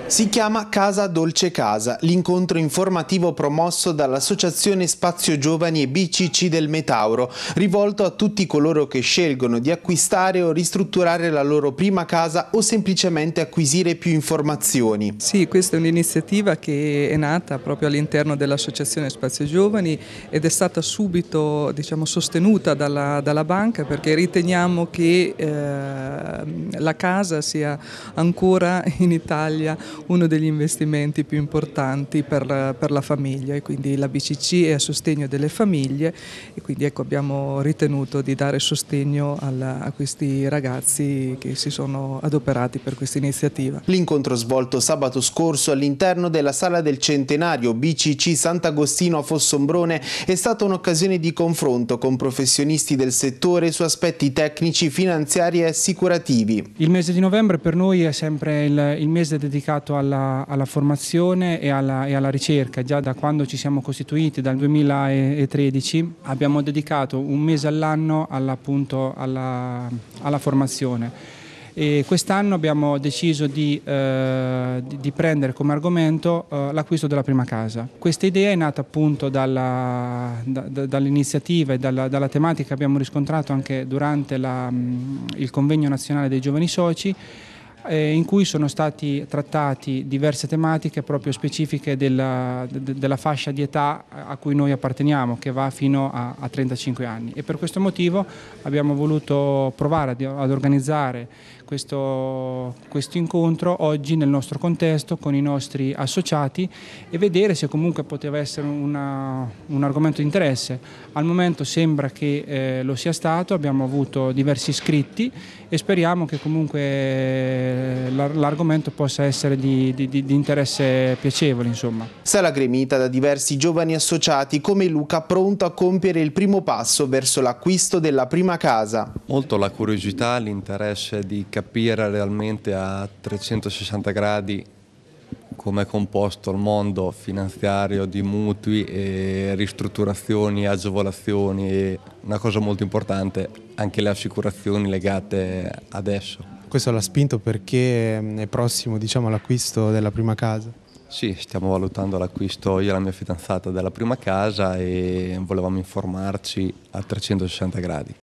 Si chiama Casa Dolce Casa, l'incontro informativo promosso dall'Associazione Spazio Giovani e BCC del Metauro, rivolto a tutti coloro che scelgono di acquistare o ristrutturare la loro prima casa o semplicemente acquisire più informazioni. Sì, questa è un'iniziativa che è nata proprio all'interno dell'Associazione Spazio Giovani ed è stata subito, sostenuta dalla banca, perché riteniamo che la casa sia ancora in Italia uno degli investimenti più importanti per la famiglia, e quindi la BCC è a sostegno delle famiglie e quindi abbiamo ritenuto di dare sostegno a questi ragazzi che si sono adoperati per questa iniziativa. L'incontro svolto sabato scorso all'interno della Sala del Centenario BCC Sant'Agostino a Fossombrone è stata un'occasione di confronto con professionisti del settore su aspetti tecnici, finanziari e assicurativi. Il mese di novembre per noi è sempre il mese dedicato alla formazione e alla ricerca. Già da quando ci siamo costituiti, dal 2013, abbiamo dedicato un mese all'anno appunto alla formazione. E quest'anno abbiamo deciso di prendere come argomento l'acquisto della prima casa. Questa idea è nata appunto dall'iniziativa e dalla tematica che abbiamo riscontrato anche durante il convegno nazionale dei giovani soci, in cui sono stati trattati diverse tematiche proprio specifiche della fascia di età a cui noi apparteniamo, che va fino a 35 anni, e per questo motivo abbiamo voluto provare ad organizzare questo incontro oggi nel nostro contesto con i nostri associati e vedere se comunque poteva essere un argomento di interesse. Al momento sembra che lo sia stato, abbiamo avuto diversi iscritti e speriamo che comunque l'argomento possa essere di interesse piacevole, insomma. Sala gremita da diversi giovani associati come Luca, pronto a compiere il primo passo verso l'acquisto della prima casa. Molto la curiosità, l'interesse di capire realmente a 360 gradi come è composto il mondo finanziario di mutui e ristrutturazioni, agevolazioni e, una cosa molto importante, anche le assicurazioni legate adesso. Questo l'ha spinto perché è prossimo, all'acquisto della prima casa? Sì, stiamo valutando l'acquisto io e la mia fidanzata della prima casa e volevamo informarci a 360 gradi.